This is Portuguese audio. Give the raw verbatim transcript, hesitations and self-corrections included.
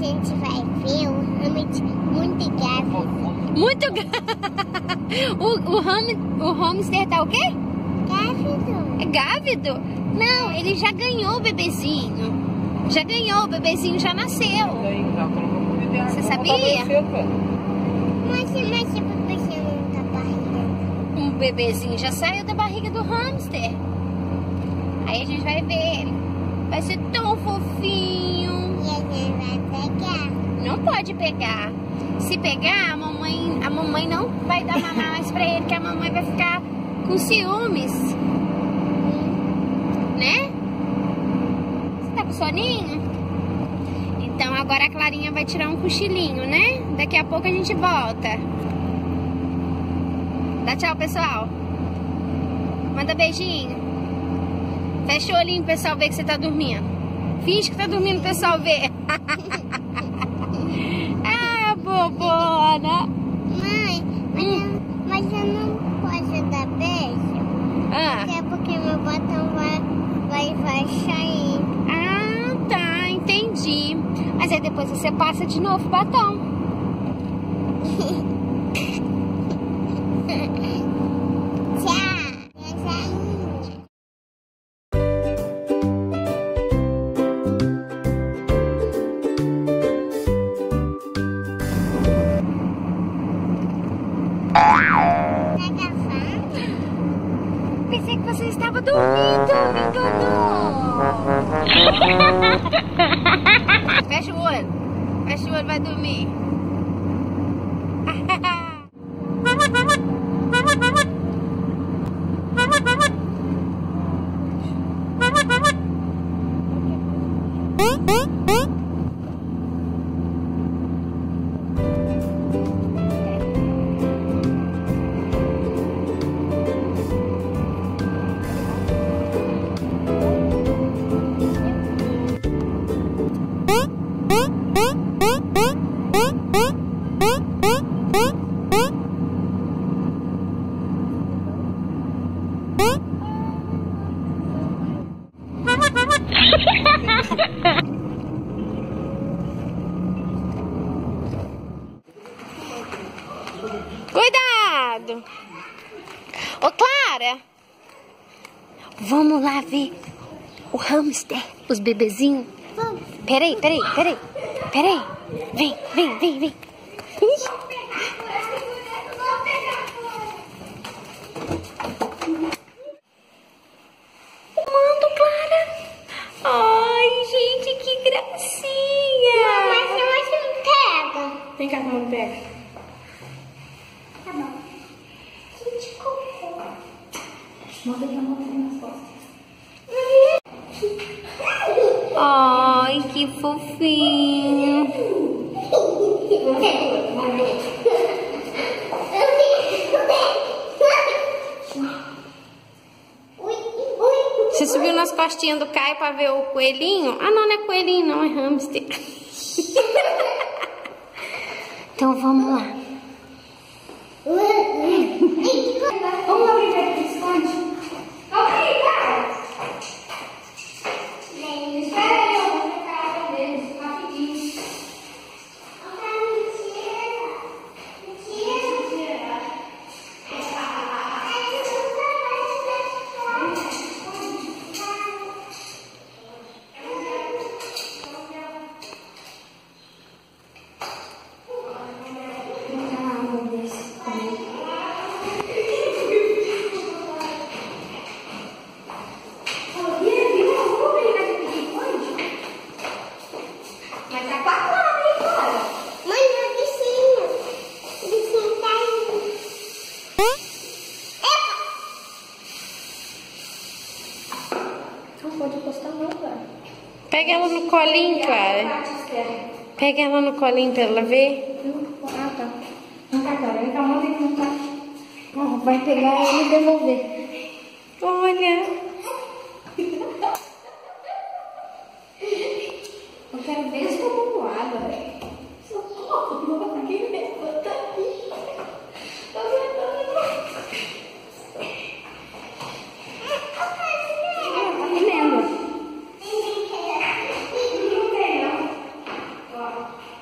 gente vai ver o Hamlet muito grávido. Muito grávido? o, o, ham, o hamster tá o quê? Grávido. É grávido? Não, ele já ganhou o bebezinho. Já ganhou, o bebezinho já nasceu. Você sabia? Mas, mas o bebezinho da barriga. Um bebezinho já saiu da barriga do hamster. Aí a gente vai ver ele. Vai ser tão fofinho. E a gente vai pegar. Não pode pegar. Se pegar, a mamãe, a mamãe não vai dar mamar mais pra ele, que a mamãe vai ficar com ciúmes. Né? Você tá com soninho? Então agora a Clarinha vai tirar um cochilinho, né? Daqui a pouco a gente volta. Dá tchau, pessoal. Manda beijinho. Fecha o olhinho pro pessoal ver que você tá dormindo. Finge que tá dormindo pro pessoal ver. Ah, bobona. Mãe, mas, Hum. eu, mas eu não posso dar beijo. Ah. É porque meu botão vai, vai, vai sair. Ah, tá, entendi. Mas aí depois você passa de novo o batom. Tchau. Tchau. Pega a faca. Pensei que você estava dormindo, me enganou. Fecha o olho. Fecha o olho, vai dormir. Cuidado! Ô, Clara! Vamos lá ver o hamster, os bebezinhos. Peraí, peraí, peraí. Peraí. Vem, vem, vem, vem. Manda, Clara. Ai, gente, que gracinha. Mas você não pega. Vem cá, como pega. Tá bom. Gente, cocô. Manda aqui a mão nas costas. Ai, que fofinho. Você subiu nas costinhas do Caio pra ver o coelhinho? Ah, não, não é coelhinho, não, é hamster. Então vamos lá. Vamos lá brincar de esconde? Calma aí, cara. Espera aí, eu vou pegar a água deles, rapidinho. Pega ela no colinho, Clara. Pega ela no colinho pra ela ver. Ah, tá. Não tá, Clara. Vem cá, manda aí, não tá. Vai pegar ela e devolver. Olha. Eu quero ver se eu vou água. Socorro, ninguém me levanta aqui. Tô vendo. Tá comendo. Tchau.